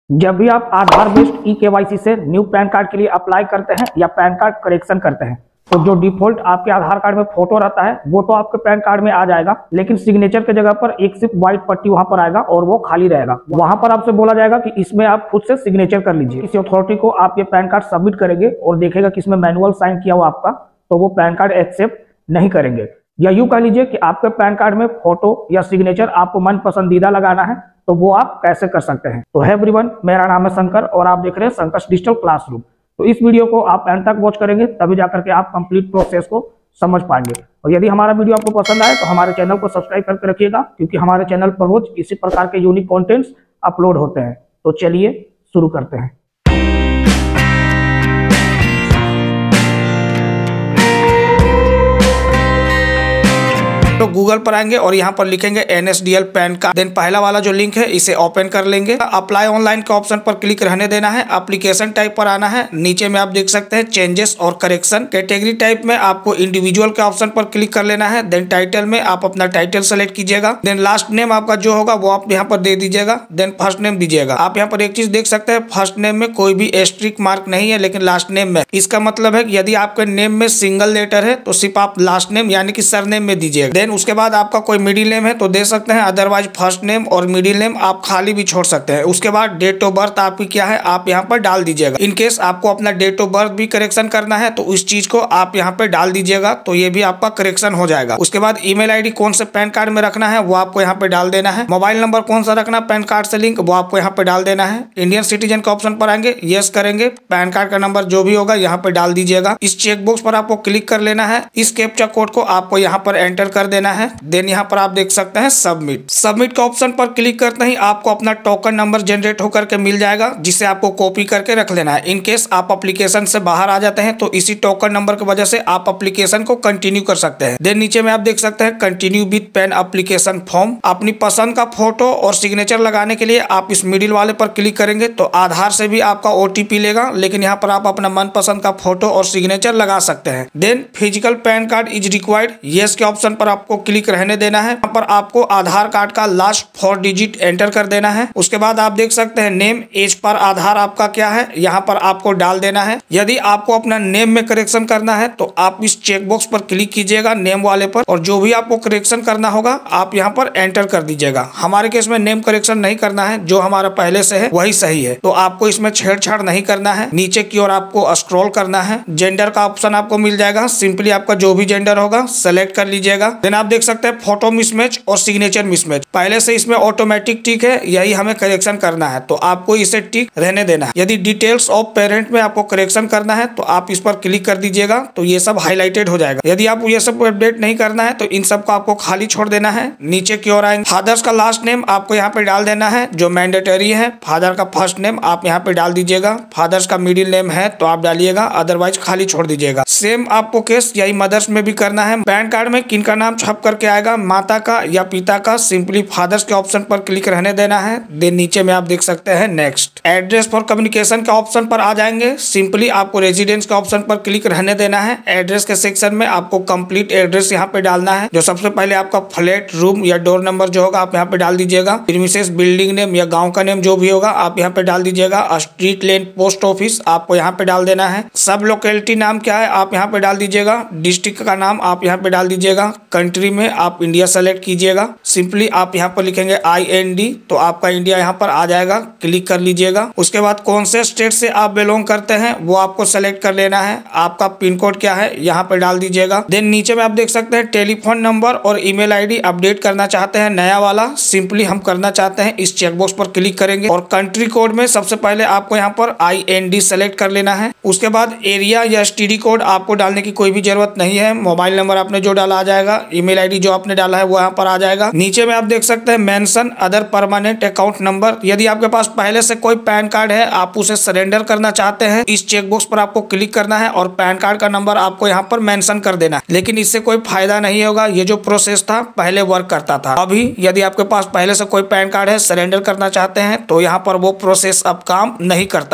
जब भी आप आधार बेस्ड ई-केवाईसी से न्यू पैन कार्ड के लिए अप्लाई करते हैं या पैन कार्ड करेक्शन करते हैं तो जो डिफॉल्ट आपके आधार कार्ड में फोटो रहता है वो तो आपके पैन कार्ड में आ जाएगा, लेकिन सिग्नेचर के जगह पर एक सिर्फ व्हाइट पट्टी वहां पर आएगा और वो खाली रहेगा। वहां पर आपसे बोला जाएगा कि इसमें आप खुद से सिग्नेचर कर लीजिए। किसी अथॉरिटी को आप ये पैन कार्ड सबमिट करेंगे और देखेगा कि इसमें मैनुअल साइन किया हुआ आपका, तो वो पैन कार्ड एक्सेप्ट नहीं करेंगे। या यूं कह लीजिए कि आपके पैन कार्ड में फोटो या सिग्नेचर आपको मन पसंदीदा लगाना है तो वो आप कैसे कर सकते हैं। तो है एवरीवन, मेरा नाम है शंकर और आप देख रहे हैं शंकर डिजिटल क्लासरूम। तो इस वीडियो को आप एंड तक वॉच करेंगे तभी जाकर के आप कंप्लीट प्रोसेस को समझ पाएंगे। और यदि हमारा वीडियो आपको पसंद आए तो हमारे चैनल को सब्सक्राइब करके रखिएगा, क्योंकि हमारे चैनल पर रोज इसी प्रकार के यूनिक कंटेंट्स अपलोड होते हैं। तो चलिए शुरू करते हैं। तो गूगल पर आएंगे और यहाँ पर लिखेंगे NSDL पैन कार्ड। देन पहला वाला जो लिंक है इसे ओपन कर लेंगे। अप्लाई ऑनलाइन के ऑप्शन पर क्लिक रहने देना है। एप्लीकेशन टाइप पर आना है। नीचे में आप देख सकते हैं चेंजेस और करेक्शन। कैटेगरी टाइप में आपको इंडिविजुअल के ऑप्शन पर क्लिक कर लेना है। देन टाइटल में आप अपना टाइटल सेलेक्ट कीजिएगा। देन लास्ट नेम आपका जो होगा वो आप यहाँ पर दे दीजिएगा। देन फर्स्ट नेम दीजिएगा। आप यहाँ पर एक चीज देख सकते हैं, फर्स्ट नेम में कोई भी एस्ट्रिक मार्क नहीं है, लेकिन लास्ट नेम में। इसका मतलब है कि यदि आपके नेम में सिंगल लेटर है तो सिर्फ आप लास्ट नेम यानी कि सरनेम में दीजिएगा। देन उसके बाद आपका कोई मिडिल नेम है तो दे सकते हैं, अदरवाइज फर्स्ट नेम और मिडिल नेम आप खाली भी छोड़ सकते हैं। उसके बाद डेट ऑफ बर्थ आपकी क्या है आप यहाँ पर डाल दीजिएगा। इन केस आपको अपना डेट ऑफ बर्थ भी करेक्शन करना है तो उस चीज को आप यहाँ पे डाल दीजिएगा, तो ये भी आपका करेक्शन हो जाएगा। उसके बाद ईमेल आईडी कौन से पैन कार्ड में रखना है वो आपको यहाँ पे डाल देना है। मोबाइल नंबर कौन सा रखना है पैन कार्ड से लिंक वो आपको यहाँ पे डाल देना है। इंडियन सिटीजन के ऑप्शन पर आएंगे, यस करेंगे। पैन कार्ड का नंबर जो भी होगा यहाँ पे डाल दीजिएगा। इस चेक बॉक्स पर आपको क्लिक कर लेना है। इस कैप्चा कोड को आपको यहाँ पर एंटर कर देना है। देन यहाँ पर आप देख सकते हैं सबमिट के ऑप्शन पर क्लिक करते ही आपको अपना टोकन नंबर जनरेट होकर के मिल जाएगा, जिसे आपको कॉपी करके रख लेना है। इन केस आप एप्लीकेशन से बाहर आ जाते हैं तो इसी टोकन नंबर की वजह से आप एप्लीकेशन को कंटिन्यू कर सकते हैं। देन नीचे में आप देख सकते हैं continue with PAN application form. अपनी पसंद का फोटो और सिग्नेचर लगाने के लिए आप इस मिडिल वाले पर क्लिक करेंगे तो आधार से भी आपका OTP लेगा, लेकिन यहाँ पर आप अपना मनपसंद का फोटो और सिग्नेचर लगा सकते हैं। Then physical PAN card is required, yes के ऑप्शन पर आपको क्लिक रहने देना है। यहाँ पर आपको आधार कार्ड का लास्ट 4 डिजिट एंटर कर देना है। उसके बाद आप देख सकते हैं नेम एज पर आधार आपका क्या है यहाँ पर आपको डाल देना है। यदि आपको अपना नेम में करेक्शन करना है तो आप इस चेक बॉक्स पर क्लिक कीजिएगा नेम वाले पर, और जो भी आपको करेक्शन करना होगा आप यहाँ पर एंटर कर दीजिएगा। हमारे केस में नेम करेक्शन नहीं करना है, जो हमारा पहले से है वही सही है, तो आपको इसमें छेड़छाड़ नहीं करना है। नीचे की ओर आपको स्क्रॉल करना है। जेंडर का ऑप्शन आपको मिल जाएगा, सिंपली आपका जो भी जेंडर होगा सेलेक्ट कर लीजिएगा। देन आप देख सकते हैं फोटो मिसमैच और सिग्नेचर मिसमैच, पहले से इसमें ऑटोमेटिक टिक है, यही हमें करेक्शन करना है तो आपको इसे टिक रहने देना है। यदि डिटेल्स ऑफ पेरेंट में आपको करेक्शन करना है तो आप इस पर क्लिक कर दीजिएगा, तो ये सब हाईलाइटेड हो जाएगा। यदि आप ये सब अपडेट नहीं करना है तो इन सब को आपको खाली छोड़ देना है। नीचे की ओर आएंगे, फादर्स का लास्ट नेम आपको यहाँ पे डाल देना है जो मैंडेटरी है। फादर का फर्स्ट नेम आप यहाँ पे डाल दीजिएगा। फादर्स का मिडिल नेम है तो आप डालिएगा, अदरवाइज खाली छोड़ दीजिएगा। सेम आपको केस यही मदर्स में भी करना है। पैन कार्ड में किन का नाम छप करके आएगा, माता का या पिता का, सिंपली फादर्स के ऑप्शन पर क्लिक रहने देना है। देन नीचे में आप देख सकते हैं नेक्स्ट। एड्रेस फॉर कम्युनिकेशन के ऑप्शन पर आ जाएंगे, सिंपली आपको रेजिडेंस के ऑप्शन पर क्लिक रहने देना है। एड्रेस के सेक्शन में आपको कंप्लीट एड्रेस यहाँ पे डालना है, जो सबसे पहले आपका फ्लैट, रूम या डोर नंबर जो होगा आप यहाँ पे डाल दीजिएगा। प्रीमिसेस, बिल्डिंग नेम या गाँव का नेम जो भी होगा आप यहाँ पे डाल दीजिएगा। स्ट्रीट, लेन, पोस्ट ऑफिस आपको यहाँ पे डाल देना है। सब लोकेलिटी नाम क्या है आप यहाँ पे डाल दीजिएगा। डिस्ट्रिक्ट का नाम आप यहाँ पे डाल दीजिएगा। कंट्री में आप इंडिया सेलेक्ट कीजिएगा। सिंपली आप यहाँ पर लिखेंगे IND तो आपका इंडिया यहाँ पर आ जाएगा, क्लिक कर लीजिएगा। उसके बाद कौन से स्टेट से आप बिलोंग करते हैं वो आपको सेलेक्ट कर लेना है। आपका पिन कोड क्या है यहाँ पे डाल दीजिएगा। देन नीचे में आप देख सकते हैं टेलीफोन नंबर और ईमेल आईडी अपडेट करना चाहते हैं नया वाला, सिंपली हम करना चाहते हैं, इस चेकबॉक्स पर क्लिक करेंगे। और कंट्री कोड में सबसे पहले आपको यहाँ पर IND सेलेक्ट कर लेना है। उसके बाद एरिया या STD कोड आपको डालने की कोई भी जरूरत नहीं है। मोबाइल नंबर आपने जो डाला आ जाएगा, ईमेल आईडी जो आपने डाला है वो यहाँ पर आ जाएगा। नीचे में आप देख सकते हैं mention other permanent account number. यदि आपके पास पहले से कोई पैन कार्ड है आप उसे सरेंडर करना चाहते हैं, इस चेक बॉक्स पर आपको क्लिक करना है और पैन कार्ड का नंबर आपको यहाँ पर मेंशन कर देना है। लेकिन इससे कोई फायदा नहीं होगा, ये जो प्रोसेस था पहले वर्क करता था। अभी यदि आपके पास पहले से कोई पैन कार्ड है, सरेंडर करना चाहते हैं तो यहाँ पर वो प्रोसेस अब काम नहीं करता है।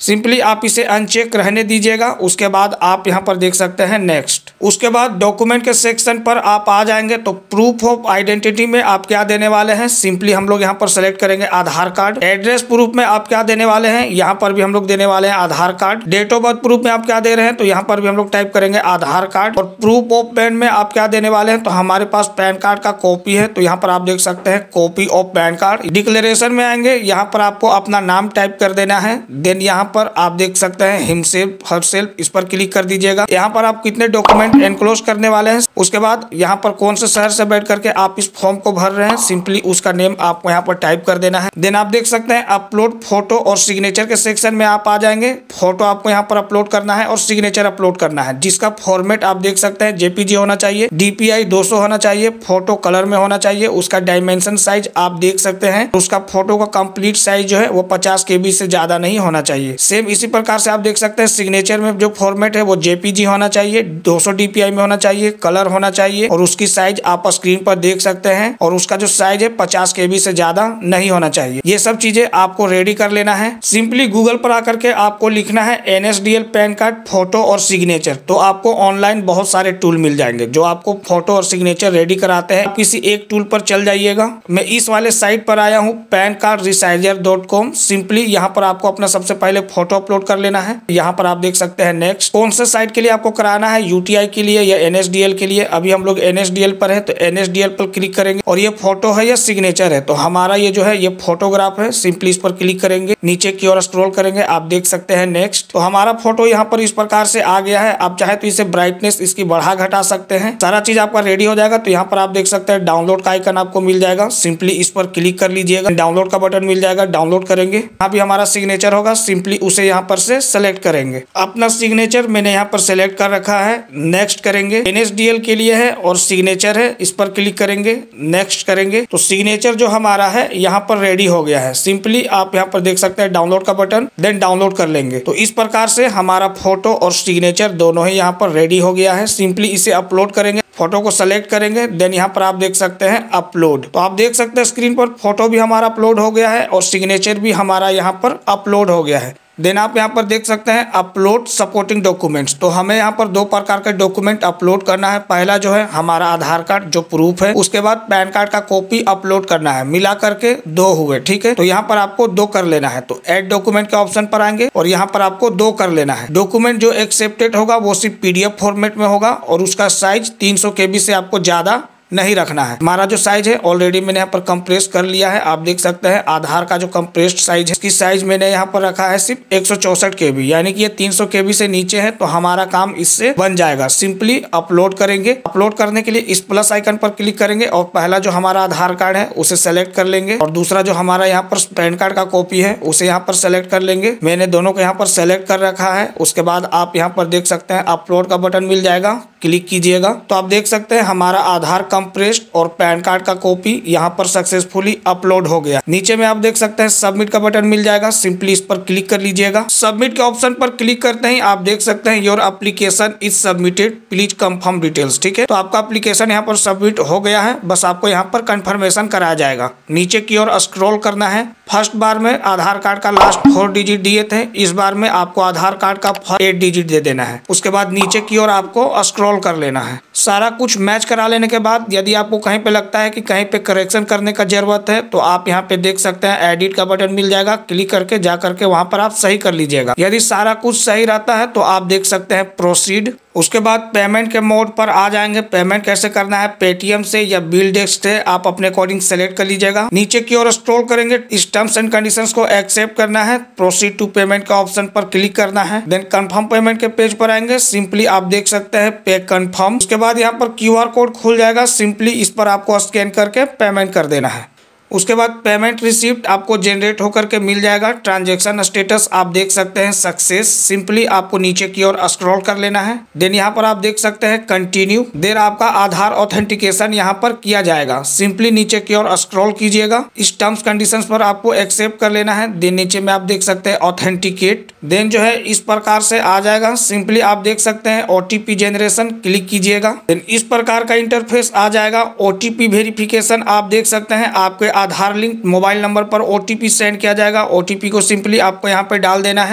सिंपली आप इसे अनचेक रहने दीजिएगा। उसके बाद आप यहाँ पर देख सकते हैं नेक्स्ट। उसके बाद डॉक्यूमेंट के सेक्शन पर आप आ जाएंगे तो प्रूफ ऑफ आइडेंटिटी में आप क्या देने वाले हैं, सिंपली हम लोग यहाँ पर सेलेक्ट करेंगे आधार कार्ड। एड्रेस प्रूफ में आप क्या देने वाले हैं, यहाँ पर भी हम लोग देने वाले हैं Aadhaar card. Date of birth proof में आप क्या दे रहे हैं, तो यहाँ पर भी हम लोग टाइप करेंगे आधार कार्ड। और प्रूफ ऑफ पैन में आप क्या देने वाले हैं, तो हमारे पास पैन कार्ड का कॉपी है, तो यहाँ पर आप देख सकते हैं copy of PAN card. Declaration में आएंगे, यहाँ पर आपको अपना नाम टाइप कर देना है। देन यहाँ पर आप देख सकते हैं हिमसेल्फ हरसेल्फ, इस पर क्लिक कर दीजिएगा। यहाँ पर आप कितने डॉक्यूमेंट एनक्लोज करने वाले हैं, उसके बाद यहाँ पर कौन से शहर से बैठ करके आप इस फॉर्म को भर रहे हैं, सिंपली उसका नेम आपको यहाँ पर टाइप कर देना है। देन आप देख सकते हैं अपलोड फोटो और सिग्नेचर के सेक्शन में आप आ जाएंगे। फोटो आपको यहाँ पर अपलोड करना है और सिग्नेचर अपलोड करना है, जिसका फॉर्मेट आप देख सकते हैं जेपीजी होना चाहिए, DPI 200 होना चाहिए, फोटो कलर में होना चाहिए, उसका डायमेंशन साइज आप देख सकते हैं, उसका फोटो का कंप्लीट साइज जो है वो 50 KB से ज्यादा नहीं होना चाहिए। सेम इसी प्रकार से आप देख सकते हैं सिग्नेचर में जो फॉर्मेट है वो JPG होना चाहिए, 200 DPI में होना चाहिए, कलर होना चाहिए और उसकी साइज आप स्क्रीन पर देख सकते हैं और उसका जो साइज है 50 KB से ज्यादा नहीं होना चाहिए। ये सब चीजें आपको रेडी कर लेना है। सिंपली गूगल पर आकर के आपको लिखना है NSDL पैन कार्ड फोटो और सिग्नेचर, तो आपको ऑनलाइन बहुत सारे टूल मिल जाएंगे जो आपको फोटो और सिग्नेचर रेडी कराते हैं। किसी एक टूल पर चल जाइएगा। मैं इस वाले साइट पर आया हूँ pancardresizer.com। सिंपली यहाँ पर आपको अपना सबसे पहले फोटो अपलोड कर लेना है। यहाँ पर आप देख सकते हैं नेक्स्ट। कौन से साइट के लिए आपको कराना है, UTI के लिए या NSDL के लिए। अभी हम लोग NSDL पर है तो NSDL पर क्लिक करेंगे और ये फोटो है या सिग्नेचर है, तो हमारा ये जो है ये फोटोग्राफ है। सिंपली इस पर क्लिक करेंगे, नीचे की ओर स्क्रॉल करेंगे, आप देख सकते हैं नेक्स्ट। तो हमारा फोटो यहाँ पर इस प्रकार से आ गया है। आप चाहे तो इसे ब्राइटनेस इसकी बढ़ा घटा सकते हैं। सारा चीज आपका रेडी हो जाएगा। तो यहाँ पर आप देख सकते हैं डाउनलोड का आइकन आपको मिल जाएगा, सिंपली इस पर क्लिक कर लीजिएगा। डाउनलोड का बटन मिल जाएगा, डाउनलोड करेंगे। यहाँ भी हमारा सिग्नेचर होगा, सिंपली उसे यहाँ पर से सेलेक्ट करेंगे। अपना सिग्नेचर मैंने यहाँ पर सेलेक्ट कर रखा है, नेक्स्ट करेंगे। NSDL के लिए है और सिग्नेचर है, इस पर क्लिक करेंगे, नेक्स्ट करेंगे। तो सिग्नेचर जो हमारा है यहाँ पर रेडी हो गया है। सिंपली आप यहाँ पर देख सकते हैं डाउनलोड का बटन, देन डाउनलोड कर लेंगे। तो इस प्रकार से हमारा फोटो और सिग्नेचर दोनों ही यहाँ पर रेडी हो गया है। सिंपली इसे अपलोड करेंगे, फोटो को सेलेक्ट करेंगे, देन यहाँ पर आप देख सकते हैं अपलोड। तो आप देख सकते हैं स्क्रीन पर फोटो भी हमारा अपलोड हो गया है और सिग्नेचर भी हमारा यहाँ पर अपलोड हो गया है। देन आप यहाँ पर देख सकते हैं अपलोड सपोर्टिंग डॉक्यूमेंट्स। तो हमें यहाँ पर दो प्रकार के डॉक्यूमेंट अपलोड करना है। पहला जो है हमारा आधार कार्ड जो प्रूफ है, उसके बाद पैन कार्ड का कॉपी अपलोड करना है। मिला करके 2 हुए, ठीक है। तो यहाँ पर आपको 2 कर लेना है। तो ऐड डॉक्यूमेंट के ऑप्शन पर आएंगे और यहाँ पर आपको 2 कर लेना है। डॉक्यूमेंट जो एक्सेप्टेड होगा वो सिर्फ PDF फॉर्मेट में होगा और उसका साइज 300 KB से आपको ज्यादा नहीं रखना है। हमारा जो साइज है ऑलरेडी मैंने यहाँ पर कंप्रेस कर लिया है। आप देख सकते हैं आधार का जो कंप्रेस्ड साइज है, इसकी साइज मैंने यहाँ पर रखा है सिर्फ 164 KB, यानी कि ये 300 KB से नीचे है। तो हमारा काम इससे बन जाएगा। सिंपली अपलोड करेंगे। अपलोड करने के लिए इस प्लस आइकन पर क्लिक करेंगे और पहला जो हमारा आधार कार्ड है उसे सेलेक्ट कर लेंगे और दूसरा जो हमारा यहाँ पर पैन कार्ड का कॉपी है उसे यहाँ पर सेलेक्ट कर लेंगे। मैंने दोनों को यहाँ पर सेलेक्ट कर रखा है। उसके बाद आप यहाँ पर देख सकते हैं अपलोड का बटन मिल जाएगा, क्लिक कीजिएगा। तो आप देख सकते हैं हमारा आधार कंप्रेस्ड और पैन कार्ड का कॉपी यहाँ पर सक्सेसफुली अपलोड हो गया। नीचे में आप देख सकते हैं सबमिट का बटन मिल जाएगा, सिंपली इस पर क्लिक कर लीजिएगा। सबमिट के ऑप्शन पर क्लिक करते ही आप देख सकते हैं your application is submitted, please confirm details, ठीक है। तो आपका एप्लीकेशन यहाँ पर सबमिट हो गया है, बस आपको यहाँ पर कंफर्मेशन कराया जाएगा। नीचे की ओर स्क्रॉल करना है। फर्स्ट बार में आधार कार्ड का लास्ट 4 डिजिट दिए थे, इस बार में आपको आधार कार्ड का 8 डिजिट दे देना है। उसके बाद नीचे की ओर आपको स्क्रॉल कर लेना है। सारा कुछ मैच करा लेने के बाद यदि आपको कहीं पे लगता है कि कहीं पे करेक्शन करने का जरूरत है तो आप यहाँ पे देख सकते हैं एडिट का बटन मिल जाएगा, क्लिक करके जा करके वहां पर आप सही कर लीजिएगा। यदि सारा कुछ सही रहता है तो आप देख सकते हैं प्रोसीड। उसके बाद पेमेंट के मोड पर आ जाएंगे। पेमेंट कैसे करना है, पेटीएम से या बिल डेस्क से, आप अपने अकॉर्डिंग सेलेक्ट कर लीजिएगा। नीचे की ओर स्क्रॉल करेंगे, इस टर्म्स एंड कंडीशंस को एक्सेप्ट करना है, प्रोसीड टू पेमेंट का ऑप्शन पर क्लिक करना है। देन कंफर्म पेमेंट के पेज पर आएंगे, सिंपली आप देख सकते हैं पे कंफर्म। उसके बाद यहाँ पर QR कोड खुल जाएगा, सिंपली इस पर आपको स्कैन करके पेमेंट कर देना है। उसके बाद पेमेंट रिसिप्ट आपको जनरेट होकर के मिल जाएगा। ट्रांजैक्शन स्टेटस आप देख सकते हैं सक्सेस, सिंपली आपको नीचे की ओर स्क्रॉल कर लेना है। देन यहाँ पर आप देख सकते हैं कंटिन्यू। देन आपका आधार ऑथेंटिकेशन यहाँ पर किया जाएगा, सिंपली नीचे की ओर स्क्रॉल कीजिएगा। इस टर्म्स कंडीशंस पर आपको एक्सेप्ट कर लेना है। देन नीचे में आप देख सकते हैं ऑथेंटिकेट। देन जो है इस प्रकार से आ जाएगा, सिंपली आप देख सकते हैं OTP जनरेशन, क्लिक कीजिएगा। देन इस प्रकार का इंटरफेस आ जाएगा। OTP वेरिफिकेशन आप देख सकते हैं, आपके आधार लिंक मोबाइल नंबर पर OTP सेंड किया जाएगा। OTP को सिंपली आपको यहाँ पे डाल देना है।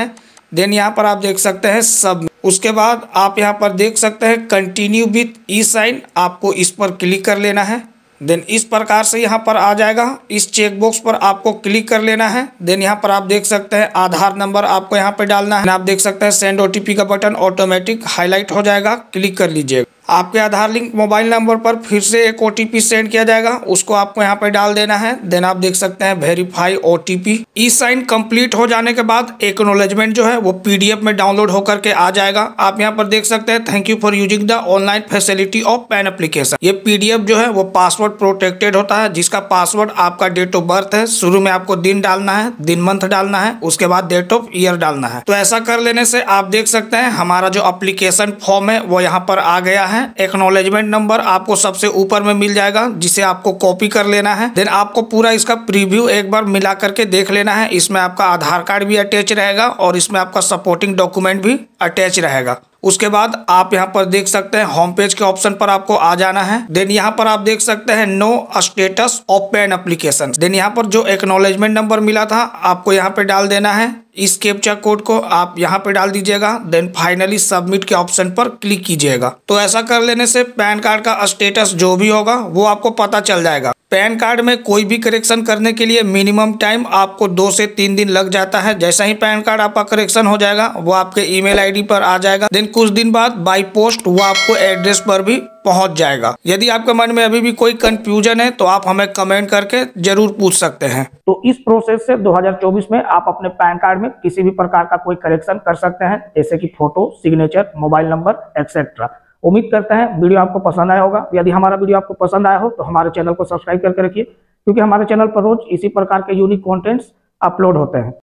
देन यहाँ पर आप देख सकते हैं सब। उसके बाद आप यहाँ पर देख सकते हैं कंटिन्यू विथ ई साइन, आपको इस पर क्लिक कर लेना है। देन इस प्रकार से यहाँ पर आ जाएगा, इस चेक बॉक्स पर आपको क्लिक कर लेना है। देन यहाँ पर आप देख सकते हैं आधार नंबर आपको यहाँ पे डालना है। आप देख सकते हैं सेंड ओटीपी का बटन ऑटोमेटिक हाईलाइट हो जाएगा, क्लिक कर लीजिएगा। आपके आधार लिंक मोबाइल नंबर पर फिर से एक ओटीपी सेंड किया जाएगा, उसको आपको यहाँ पे डाल देना है। देन आप देख सकते हैं verify OTP. E sign complete हो जाने के बाद एक्नॉलेजमेंट जो है वो पीडीएफ में डाउनलोड होकर के आ जाएगा। आप यहाँ पर देख सकते हैं thank you for using the online facility of PAN application. ये पीडीएफ जो है वो पासवर्ड प्रोटेक्टेड होता है, जिसका पासवर्ड आपका डेट ऑफ बर्थ है। शुरू में आपको दिन डालना है, दिन मंथ डालना है, उसके बाद डेट ऑफ ईयर डालना है। तो ऐसा कर लेने से आप देख सकते हैं हमारा जो एप्लीकेशन फॉर्म है वो यहाँ पर आ गया है। एक्नॉलेजमेंट नंबर आपको सबसे ऊपर में मिल जाएगा, जिसे आपको कॉपी कर लेना है। देन आपको पूरा इसका प्रीव्यू एक बार मिला करके देख लेना है। इसमें आपका आधार कार्ड भी अटैच रहेगा और इसमें आपका सपोर्टिंग डॉक्यूमेंट भी अटैच रहेगा। उसके बाद आप यहाँ पर देख सकते हैं होम पेज के ऑप्शन पर आपको आ जाना है। देन यहाँ पर आप देख सकते हैं know status of PAN application. Then यहाँ पर जो एक्नॉलेजमेंट नंबर मिला था आपको यहाँ पे डाल देना है। इस कैप्चा कोड को आप यहाँ पे डाल दीजिएगा। देन फाइनली सबमिट के ऑप्शन पर क्लिक कीजिएगा। तो ऐसा कर लेने से पैन कार्ड का स्टेटस जो भी होगा वो आपको पता चल जाएगा। पैन कार्ड में कोई भी करेक्शन करने के लिए मिनिमम टाइम आपको 2 से 3 दिन लग जाता है। जैसा ही पैन कार्ड आपका करेक्शन हो जाएगा वो आपके ईमेल आईडी पर आ जाएगा। देन कुछ दिन बाद बाय पोस्ट वो आपको एड्रेस पर भी पहुंच जाएगा। यदि आपके मन में अभी भी कोई कंफ्यूजन है तो आप हमें कमेंट करके जरूर पूछ सकते हैं। तो इस प्रोसेस से 2024 में आप अपने पैन कार्ड में किसी भी प्रकार का कोई करेक्शन कर सकते हैं, जैसे कि photo, signature, mobile number etcetera. उम्मीद करते हैं वीडियो आपको पसंद आया होगा। यदि हमारा वीडियो आपको पसंद आया हो तो हमारे चैनल को सब्सक्राइब करके रखिए, क्योंकि हमारे चैनल पर रोज इसी प्रकार के यूनिक कंटेंट्स अपलोड होते हैं।